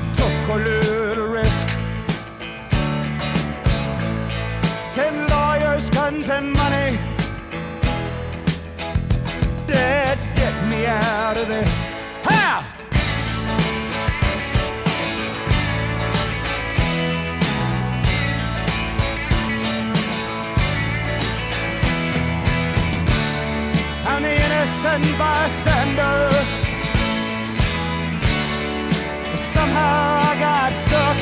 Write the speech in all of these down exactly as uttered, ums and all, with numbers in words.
took a little risk. Send lawyers, guns, and money. Dad, get me out of this. Ha! I'm the innocent bystander. Somehow I got stuck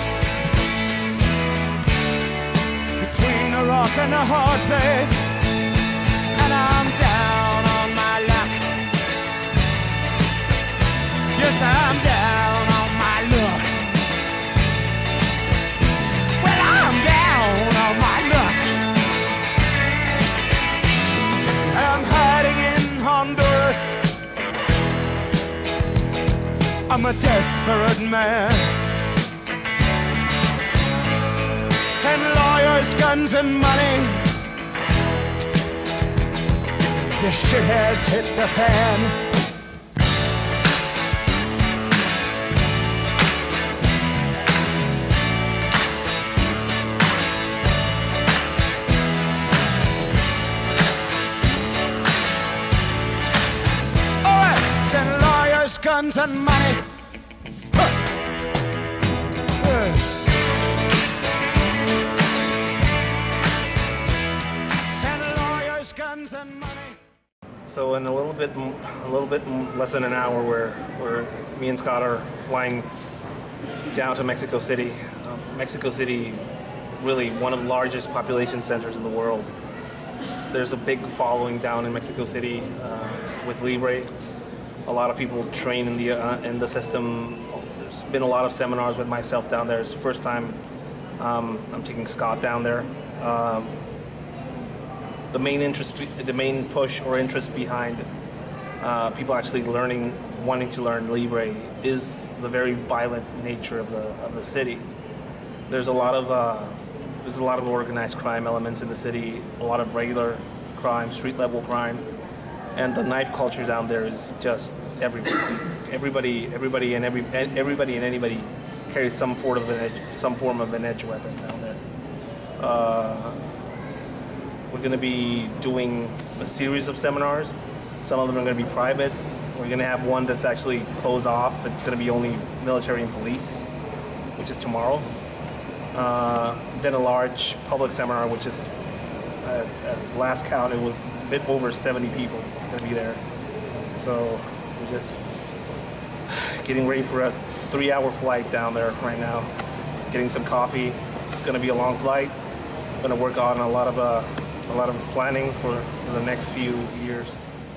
between the rock and the hard place, and I'm down on my luck. Yes, I'm down on my luck. Well, I'm down on my luck. I'm hiding in Honduras. I'm a desperate man. Send lawyers, guns, and money. This shit has hit the fan. All right, send lawyers, guns, and money. So in a little bit, a little bit less than an hour, where where me and Scott are flying down to Mexico City. Um, Mexico City, really one of the largest population centers in the world. There's a big following down in Mexico City uh, with Libre. A lot of people train in the uh, in the system. There's been a lot of seminars with myself down there. It's the first time um, I'm taking Scott down there. Um, The main interest, the main push or interest behind uh, people actually learning, wanting to learn Libre, is the very violent nature of the of the city. There's a lot of uh, there's a lot of organized crime elements in the city, a lot of regular crime, street level crime, and the knife culture down there is just everybody, everybody, everybody, and every everybody and anybody carries some sort of an edge, some form of an edge weapon down there. Uh, We're going to be doing a series of seminars. Some of them are going to be private. We're going to have one that's actually closed off. It's going to be only military and police, which is tomorrow. Uh, then a large public seminar, which is, as, as last count, it was a bit over seventy people going to be there. So we're just getting ready for a three-hour flight down there right now. Getting some coffee. It's going to be a long flight. Going to work on a lot of uh, a lot of planning for, for the next few years.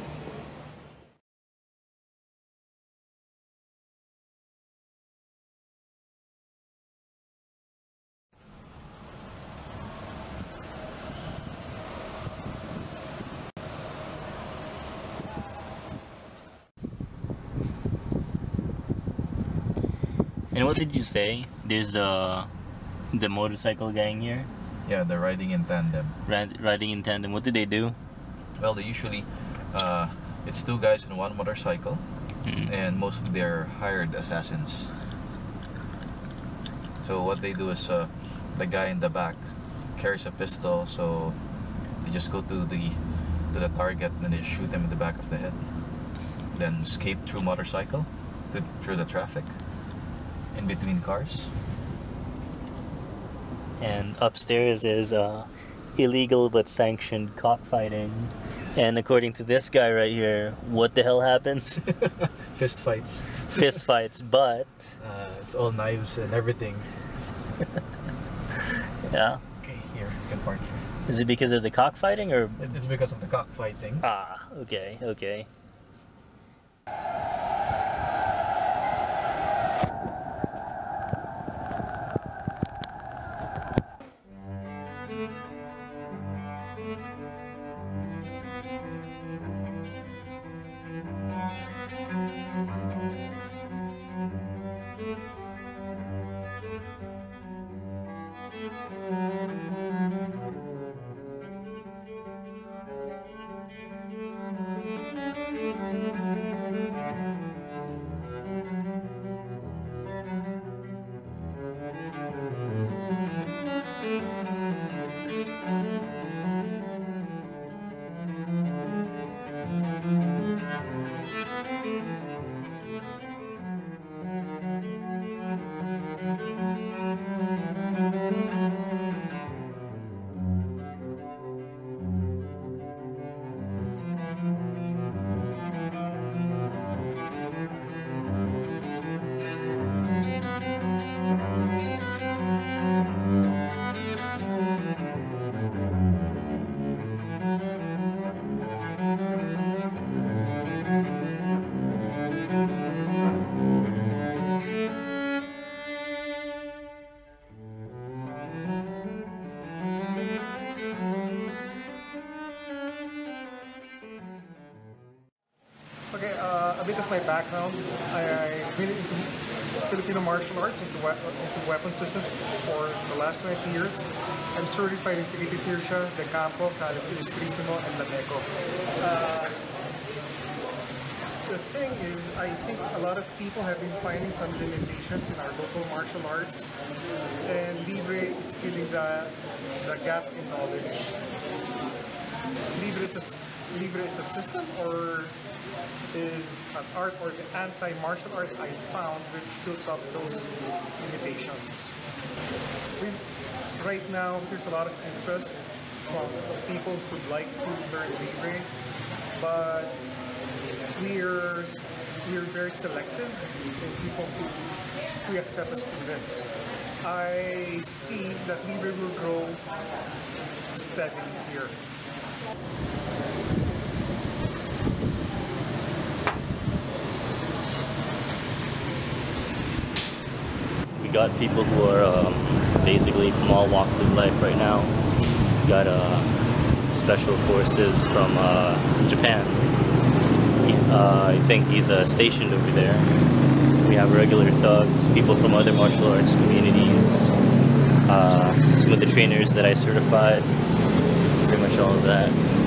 And what did you say? There's the the motorcycle gang here? Yeah, they're riding in tandem. Ride, riding in tandem. What do they do? Well, they usually, uh, it's two guys in one motorcycle, mm-hmm. and mostly they're hired assassins. So what they do is, uh, the guy in the back carries a pistol, so they just go to the to the target and they shoot him in the back of the head. Then escape through motorcycle, to, through the traffic, in between cars. And upstairs is uh, illegal but sanctioned cockfighting. And according to this guy right here, what the hell happens? Fist fights. Fist fights, but... Uh, it's all knives and everything. Yeah. Okay, here, you can park here. Is it because of the cockfighting or...? It's because of the cockfighting. Ah, okay, okay. Thank you. background. I've been into Filipino martial arts, into, we into weapon systems for the last twenty years. I'm certified in Tirsia, De Campo, Calis Ilustrisimo, and Lameco. Uh, the thing is, I think a lot of people have been finding some limitations in our local martial arts, and Libre is filling the, the gap in knowledge. Libre is a, Libre is a system, or is an art, or the anti-martial art I found which fills up those limitations. We've, right now, there's a lot of interest from people who'd like to learn Libre, but we're, we're very selective in people who we accept as students. I see that Libre will grow steadily here. We got people who are um, basically from all walks of life right now. We got uh, special forces from uh, Japan. He, uh, I think he's uh, stationed over there. We have regular thugs, people from other martial arts communities, uh, some of the trainers that I certified, pretty much all of that.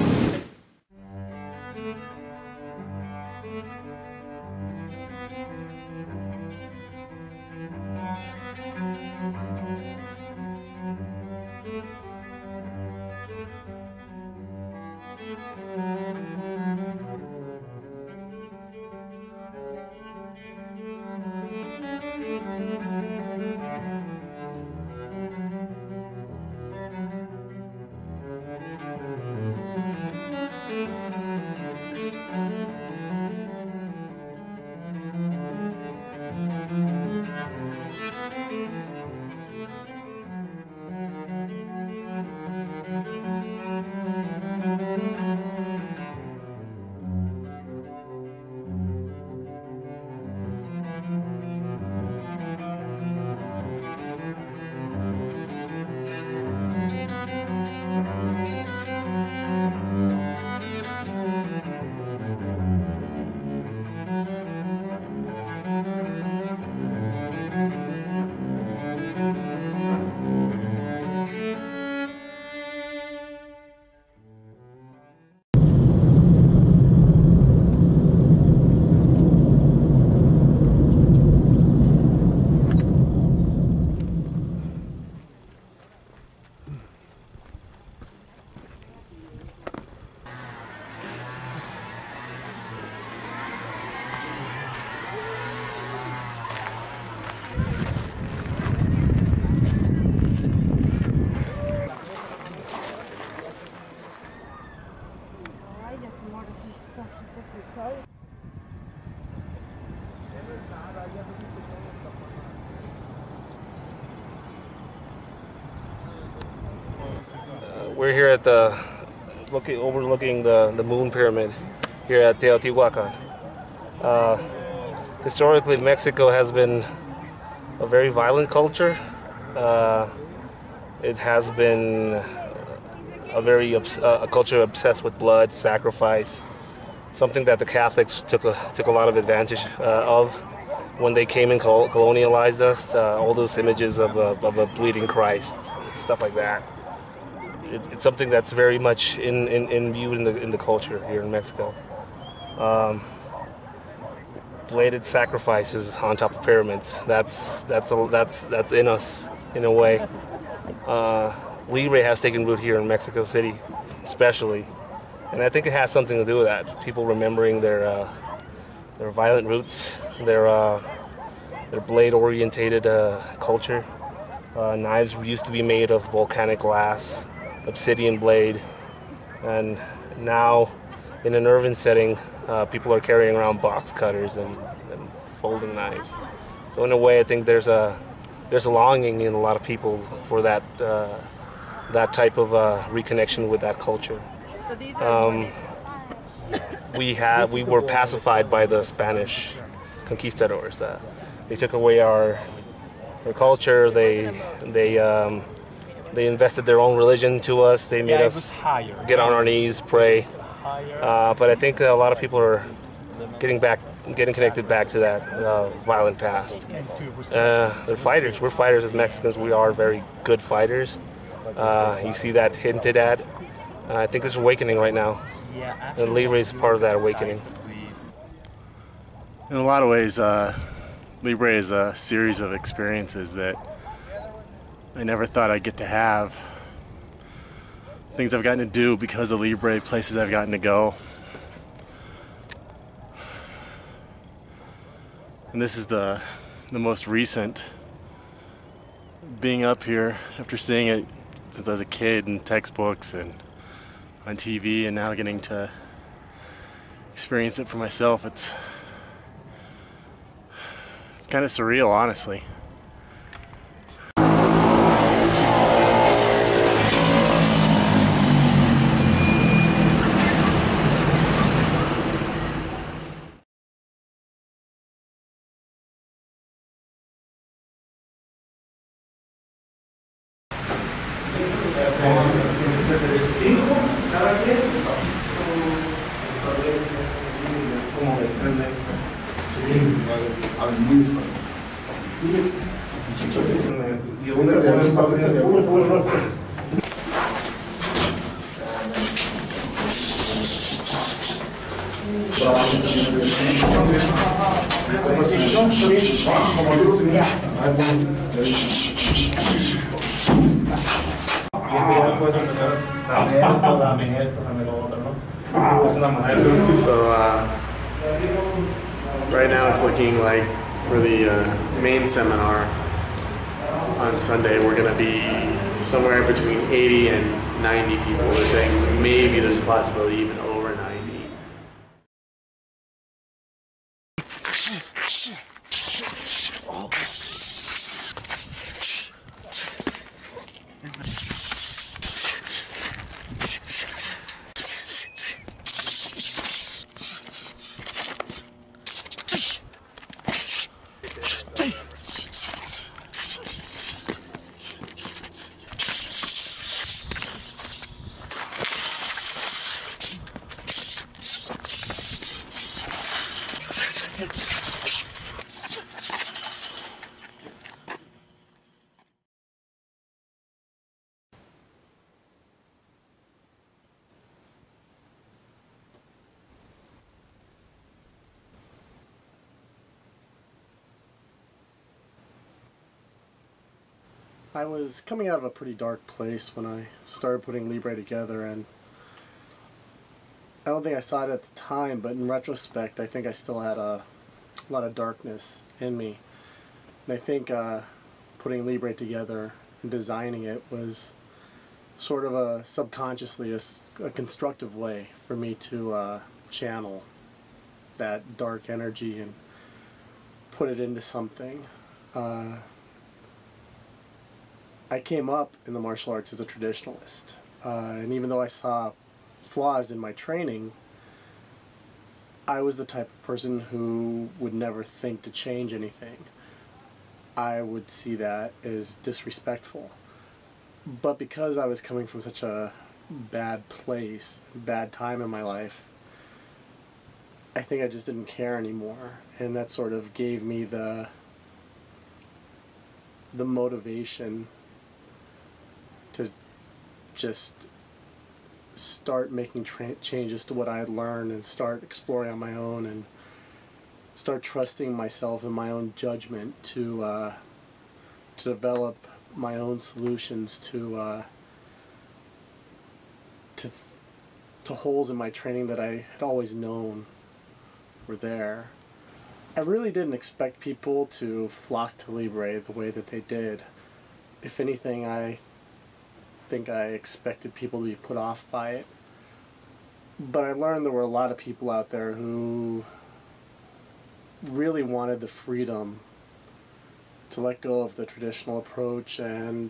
We're here at the looking overlooking the the moon pyramid here at Teotihuacan. Uh, historically, Mexico has been a very violent culture. Uh, it has been a very a culture obsessed with blood, sacrifice, something that the Catholics took a took a lot of advantage uh, of when they came and col colonialized us. Uh, all those images of a, of a bleeding Christ, stuff like that. It, it's something that's very much in in, in view in the in the culture here in Mexico. Um, bladed sacrifices on top of pyramids. That's that's a, that's that's in us in a way. Uh, Libre has taken root here in Mexico City, especially, and I think it has something to do with that. People remembering their uh, their violent roots, their uh, their blade-orientated uh, culture. Uh, knives used to be made of volcanic glass, obsidian blade, and now in an urban setting, uh, people are carrying around box cutters and, and folding knives. So in a way, I think there's a there's a longing in a lot of people for that uh, that type of uh, reconnection with that culture. So these are um, we have we were pacified by the Spanish conquistadors. Uh, they took away our our culture. They they um, they invested their own religion to us. They made us get on our knees, pray. Uh, but I think a lot of people are getting back getting connected back to that uh, violent past. Uh, they're fighters. We're fighters as Mexicans. We are very good fighters. Uh, you see that hinted at. Uh, I think there's awakening right now. And Libre is part of that awakening. In a lot of ways, uh, Libre is a series of experiences that I never thought I'd get to have. Things I've gotten to do because of Libre, places I've gotten to go. And this is the, the most recent. Being up here after seeing it since I was a kid in textbooks and on T V, and now getting to experience it for myself, it's it's kind of surreal, honestly. So uh, right now it's looking like for the uh, main seminar on Sunday we're going to be somewhere between eighty and ninety people. They're saying maybe there's a possibility even over ninety. I was coming out of a pretty dark place when I started putting Libre together, and I don't think I saw it at the time, but in retrospect I think I still had a, a lot of darkness in me. And I think uh, putting Libre together and designing it was sort of a subconsciously a, a constructive way for me to uh, channel that dark energy and put it into something. Uh, I came up in the martial arts as a traditionalist, uh, and even though I saw flaws in my training, I was the type of person who would never think to change anything. I would see that as disrespectful. But because I was coming from such a bad place, bad time in my life, I think I just didn't care anymore, and that sort of gave me the the motivation to just start making tra changes to what I had learned and start exploring on my own and start trusting myself and my own judgment to uh, to develop my own solutions to uh, to to holes in my training that I had always known were there. I really didn't expect people to flock to Libre the way that they did. If anything, I think I expected people to be put off by it. But I learned there were a lot of people out there who really wanted the freedom to let go of the traditional approach and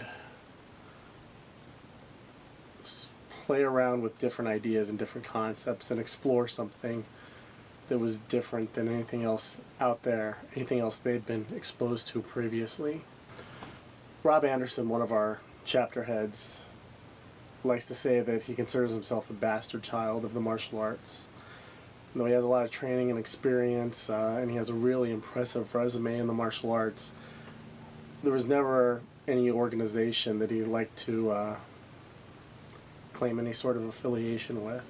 play around with different ideas and different concepts and explore something that was different than anything else out there, anything else they'd been exposed to previously. Rob Anderson, one of our chapter heads, likes to say that he considers himself a bastard child of the martial arts. though he has a lot of training and experience, uh, and he has a really impressive resume in the martial arts, there was never any organization that he liked to uh, claim any sort of affiliation with.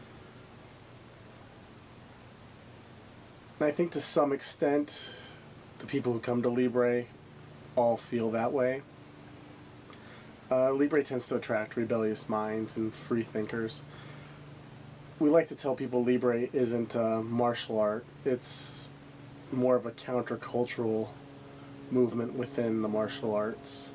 And I think to some extent, the people who come to Libre all feel that way. Uh, Libre tends to attract rebellious minds and free thinkers. We like to tell people Libre isn't a martial art. It's more of a countercultural movement within the martial arts.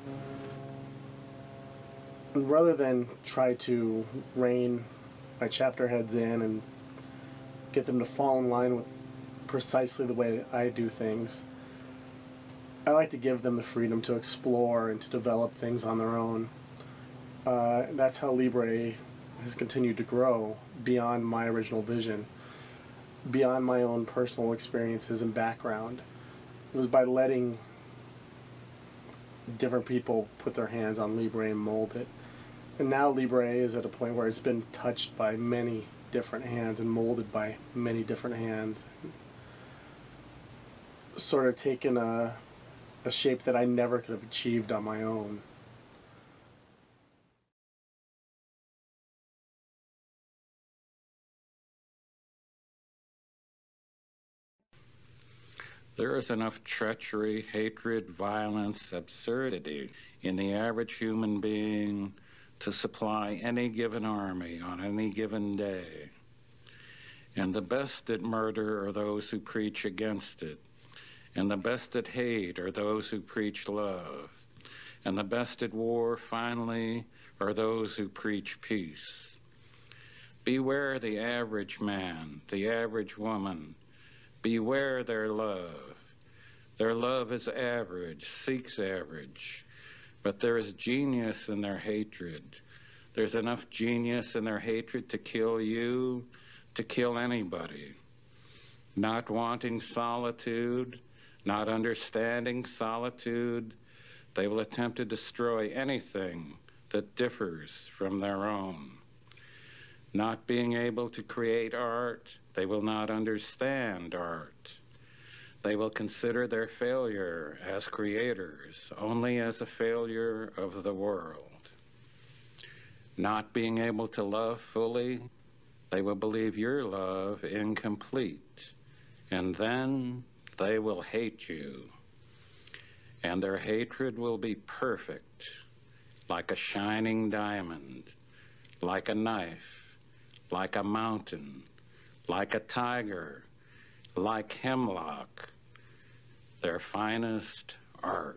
And rather than try to rein my chapter heads in and get them to fall in line with precisely the way I do things, I like to give them the freedom to explore and to develop things on their own. Uh, that's how Libre has continued to grow beyond my original vision, beyond my own personal experiences and background. It was by letting different people put their hands on Libre and mold it. And now Libre is at a point where it's been touched by many different hands and molded by many different hands. Sort of taken a, a shape that I never could have achieved on my own. There is enough treachery, hatred, violence, absurdity in the average human being to supply any given army on any given day. And the best at murder are those who preach against it. And the best at hate are those who preach love. And the best at war, finally, are those who preach peace. Beware the average man, the average woman. Beware their love. Their love is average, seeks average. But there is genius in their hatred. There's enough genius in their hatred to kill you, to kill anybody. Not wanting solitude, not understanding solitude, they will attempt to destroy anything that differs from their own. Not being able to create art, they will not understand art. They will consider their failure as creators only as a failure of the world. Not being able to love fully, they will believe your love incomplete, and then they will hate you. And their hatred will be perfect, like a shining diamond, like a knife, like a mountain, like a tiger, like hemlock, their finest art.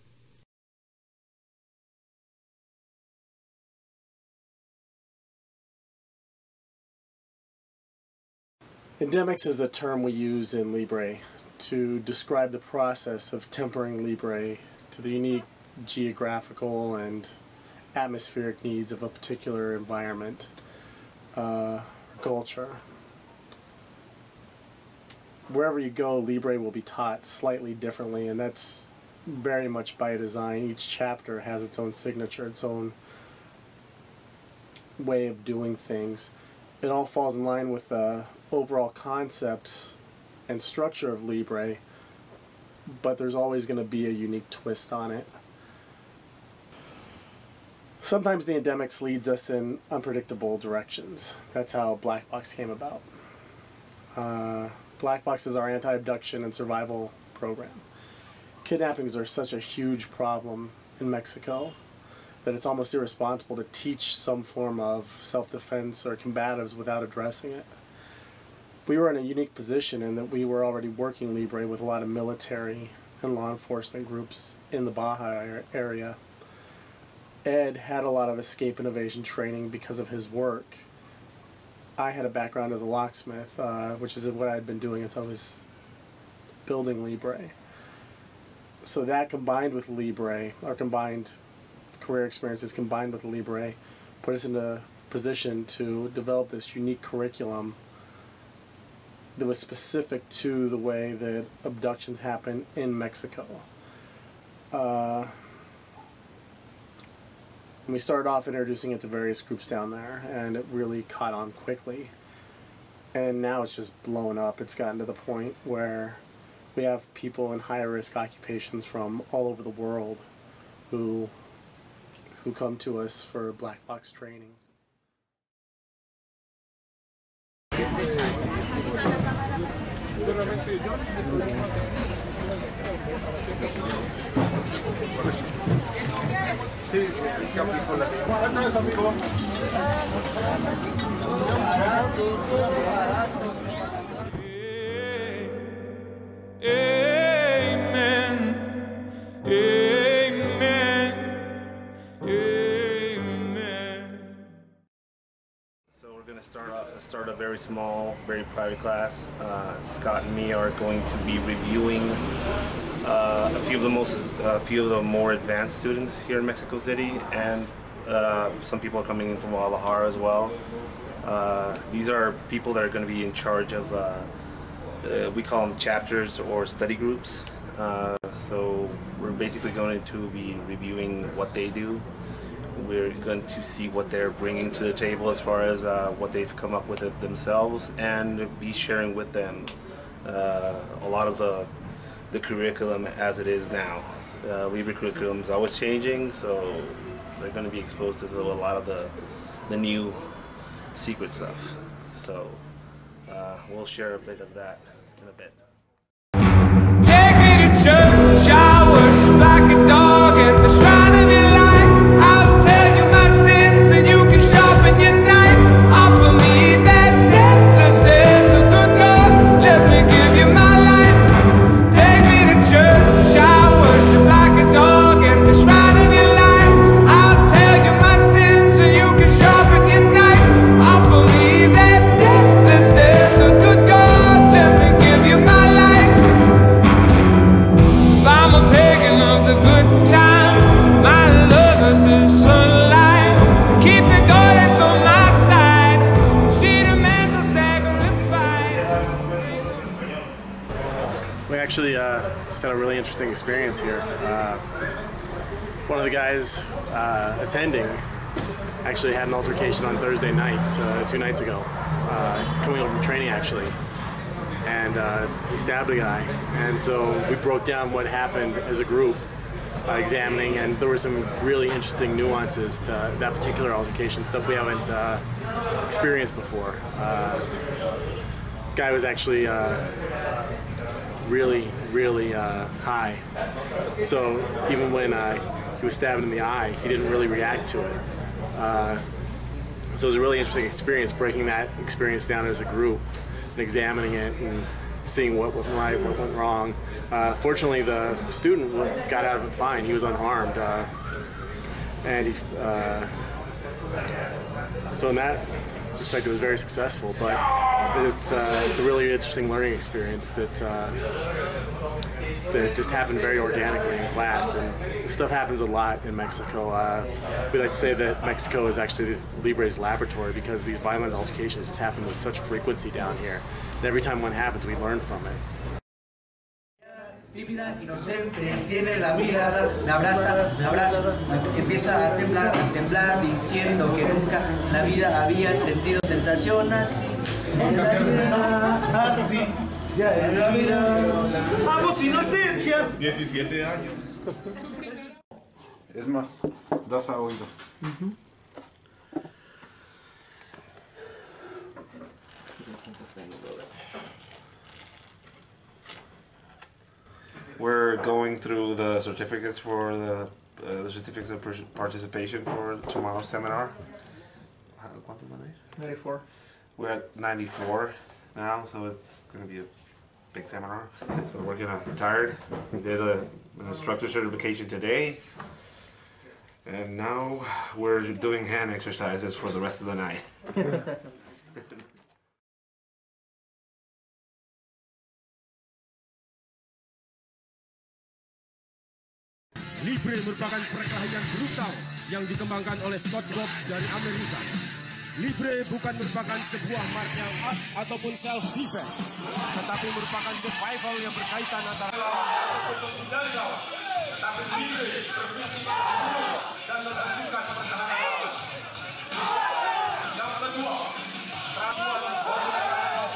Endemics is a term we use in Libre to describe the process of tempering Libre to the unique geographical and atmospheric needs of a particular environment uh, or culture. Wherever you go, Libre will be taught slightly differently, and that's very much by design. Each chapter has its own signature, its own way of doing things. It all falls in line with the overall concepts and structure of Libre, but there's always going to be a unique twist on it. Sometimes the endemics leads us in unpredictable directions. That's how Black Box came about. Uh, Black Box is our anti-abduction and survival program. Kidnappings are such a huge problem in Mexico that it's almost irresponsible to teach some form of self-defense or combatives without addressing it. We were in a unique position in that we were already working Libre with a lot of military and law enforcement groups in the Baja area. Ed had a lot of escape and evasion training because of his work. I had a background as a locksmith, uh, which is what I'd been doing as I was building Libre. So that combined with Libre, our combined career experiences combined with Libre, put us in a position to develop this unique curriculum that was specific to the way that abductions happen in Mexico. Uh, and we started off introducing it to various groups down there, and it really caught on quickly. and now it's just blown up. It's gotten to the point where we have people in higher risk occupations from all over the world who who come to us for black box training. Amen. Amen. Amen. So we're going to start a, start a very small, very private class. Uh, Scott and me are going to be reviewing uh, a few of the most, a few of the more advanced students here in Mexico City, and uh, some people are coming in from Guadalajara as well. Uh, these are people that are going to be in charge of, uh, uh, we call them chapters or study groups. Uh, so we're basically going to be reviewing what they do. We're going to see what they're bringing to the table as far as uh, what they've come up with it themselves, and be sharing with them uh, a lot of the, the curriculum as it is now. Uh, Libre curriculum is always changing, so they're going to be exposed to a lot of the, the new secret stuff. So uh, we'll share a bit of that in a bit. Take me to church, I worship like a dog at the shrine of your life. I'll tell you my sins and you can sharpen your knife. Offer me that deathless death, the good God, let me give you my life. Take me to church, I worship like a dog at the shrine of your life. I'll tell you my sins and you can sharpen your knife. Offer me that deathless death, the good God, let me give you my life. If I'm a pagan of the good time, my love is the sunlight. Keep the goddess on my side. She demands a sacrifice. We actually uh, just had a really interesting experience here. Uh, one of the guys uh, attending actually had an altercation on Thursday night, uh, two nights ago, uh, coming over from training actually. And uh, he stabbed a guy, and so we broke down what happened as a group, uh, examining, and there were some really interesting nuances to that particular altercation, stuff we haven't uh, experienced before. Uh, guy was actually uh, really, really uh, high, so even when uh, he was stabbed in the eye, he didn't really react to it. Uh, so it was a really interesting experience, breaking that experience down as a group, examining it and seeing what went right, what went wrong. Uh, fortunately, the student got out of it fine. He was unharmed, uh, and he, uh, so in that respect, it was very successful. But it's uh, it's a really interesting learning experience that uh, that just happened very organically in class, and this stuff happens a lot in Mexico. Uh, we like to say that Mexico is actually Libre's laboratory, because these violent altercations just happen with such frequency down here. And every time one happens, we learn from it. Tímida, inocente, tiene la mirada, me abraza, me abrazo, empieza a temblar, a temblar, diciendo que nunca en la vida había sentido sensación así. Así, ya en la vida. Amo su inocencia. diecisiete años. Es más, das a oído. Mm-hmm. We're going through the certificates for the, uh, the certificates of participation for tomorrow's seminar. ninety-four. We're at ninety-four now, so it's going to be a big seminar. So we're working on retired. We did a, an instructor certification today, and now we're doing hand exercises for the rest of the night. Libre merupakan perkelahian brutal yang dikembangkan oleh Scott Bob dari Amerika. Libre bukan merupakan sebuah martial art ataupun self defense, tetapi merupakan survival yang berkaitan antara tetapi libre dan menentukan pertahanan. Yang kedua, peraturan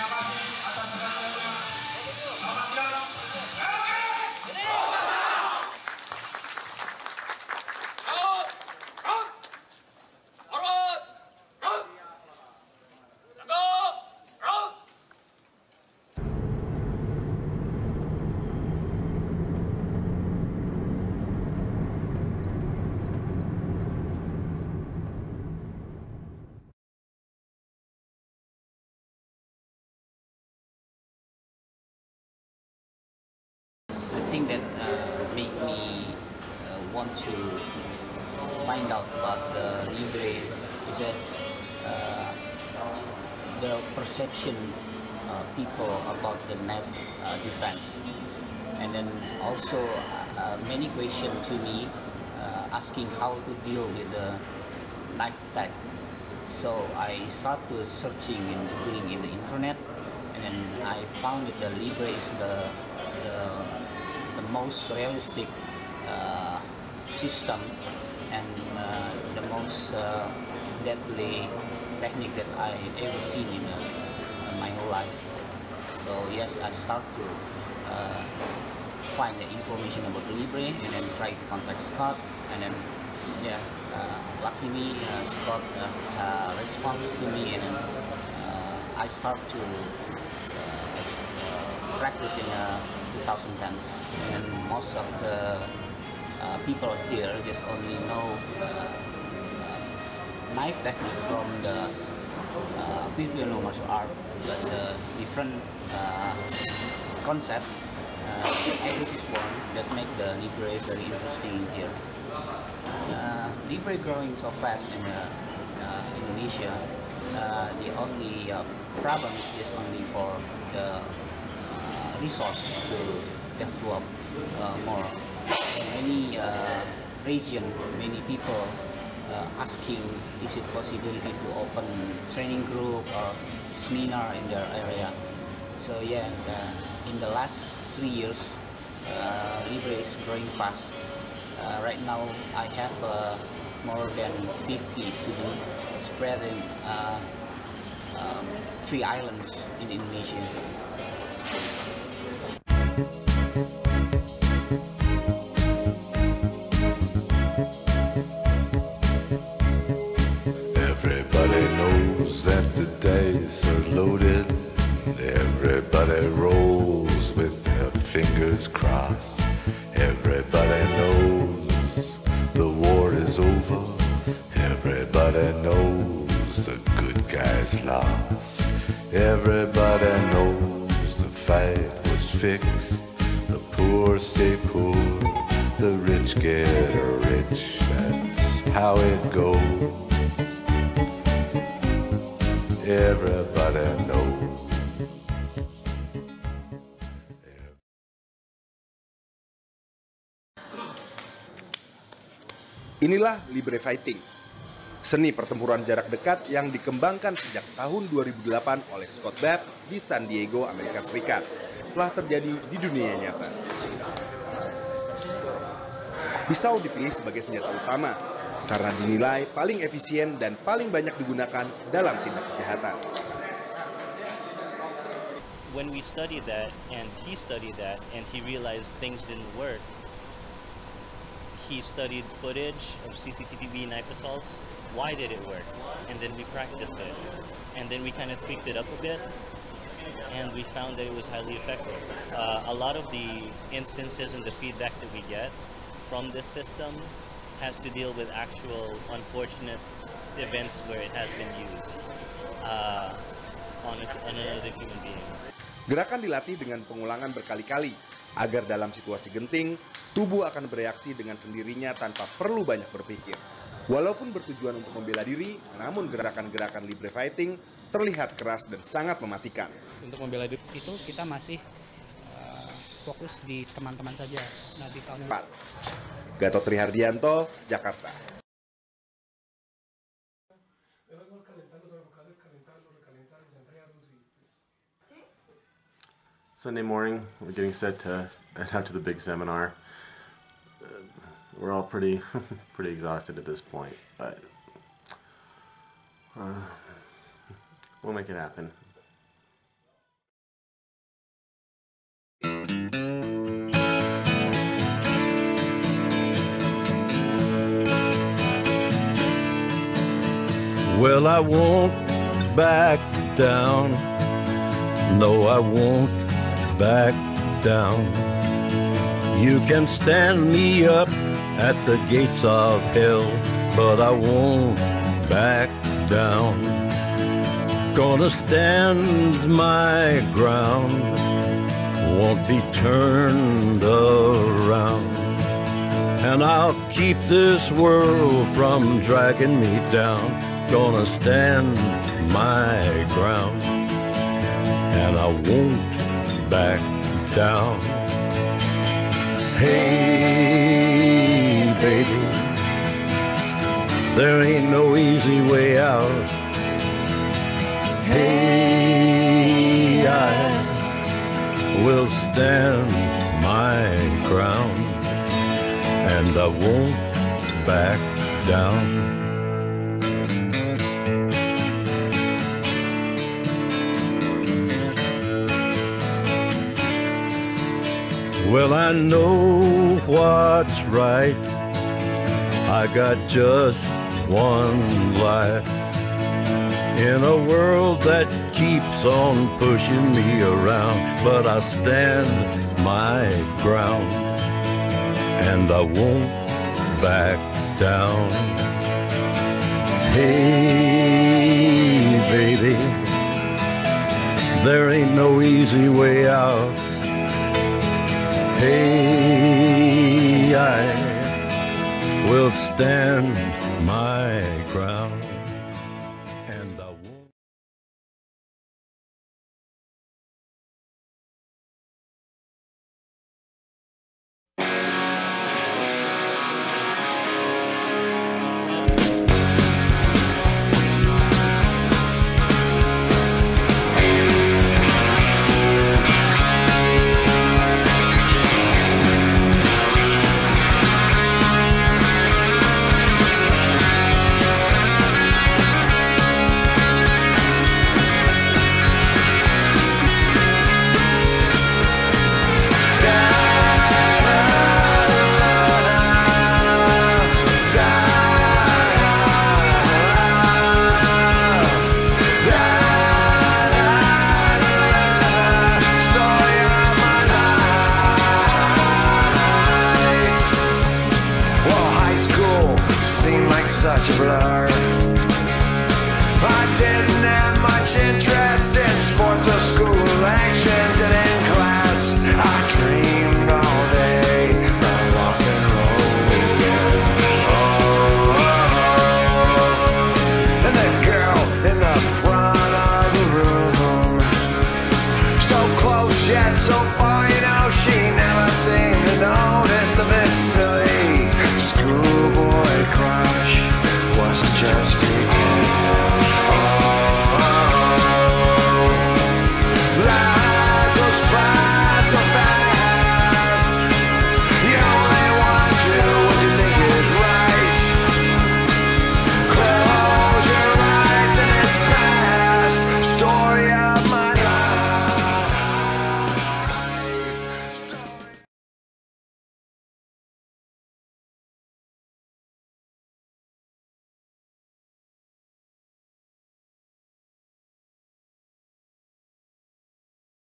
The thing that uh, made me uh, want to find out about the Libre is that uh, the perception uh, people about the knife uh, defense, and then also uh, many questions to me uh, asking how to deal with the knife attack. So I started searching and googling in the internet, and then I found that the Libre is the the the most realistic uh, system and uh, the most uh, deadly technique that I ever seen in, uh, in my whole life. So yes, I start to uh, find the information about the Libre and then try to contact Scott, and then yeah, uh, luckily uh, Scott uh, uh, responds to me, and then uh, I start to uh, uh, practice in uh, two thousand ten, and most of the uh, people here just only know uh, uh, knife technique from the uh, Filipino martial art, but the different uh, concept uh, is one that make the Libre very interesting here. Uh, Libre growing so fast in uh, uh, Indonesia, uh, the only uh, problem is just only for the resource to develop uh, more. Many uh, region, many people uh, asking, is it possibility to open training group or seminar in their area? So yeah, uh, in the last three years, uh, Libre is growing fast. Uh, right now, I have uh, more than fifty students spread in uh, um, three islands in Indonesia. Everybody knows that the dice are loaded. Everybody rolls with their fingers crossed. Everybody knows the war is over. Everybody knows the good guys lost. Everybody knows the fight was fixed. The poor stay poor, the rich get rich. That's how it goes. Everybody knows. Inilah Libre Fighting, seni pertempuran jarak dekat yang dikembangkan sejak tahun dua ribu delapan oleh Scott Babb di San Diego, Amerika Serikat. Telah terjadi di dunia nyata. Pisau dipilih sebagai senjata utama karena dinilai paling efisien dan paling banyak digunakan dalam tindak kejahatan. When we studied that, and he studied that, and he realized things didn't work, he studied footage of C C T V knife assaults. Why did it work? And then we practiced it. And then we kind of tweaked it up a bit, and we found that it was highly effective. Uh, a lot of the instances and the feedback that we get from this system has to deal with actual unfortunate events where it has been used uh, on, a, on another human being. Gerakan dilatih dengan pengulangan berkali-kali agar dalam situasi genting, tubuh akan bereaksi dengan sendirinya tanpa perlu banyak berpikir. Walaupun bertujuan untuk membela diri, namun gerakan-gerakan Libre Fighting terlihat keras dan sangat mematikan. Untuk membela diri itu kita masih uh, fokus di teman-teman saja. Nah, di tahun empat. Gatot Trihardianto, Jakarta. Sunday morning, we're getting set to head out to the big seminar. Uh, we're all pretty, pretty exhausted at this point, but uh, we'll make it happen. Well, I won't back down. No, I won't back down. You can stand me up at the gates of hell, but I won't back down. Gonna stand my ground, won't be turned around. And I'll keep this world from dragging me down. Gonna stand my ground, and I won't back down. Hey, baby, there ain't no easy way out. Hey, I will stand my ground, and I won't back down. Well, I know what's right. I got just one life in a world that keeps on pushing me around, but I stand my ground, and I won't back down. Hey, baby, there ain't no easy way out. Hey, I will stand my ground, and I won't. Such a blur. I didn't have much interest in sports or school.